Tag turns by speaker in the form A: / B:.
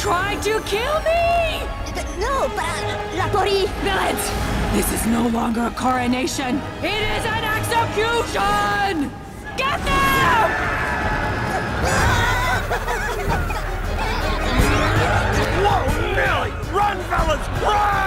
A: trying to kill me!
B: No, la Tori!
A: Villains! This is no longer a coronation! It is an execution! Get them!
C: Whoa, Millie! Run, fellas! Run!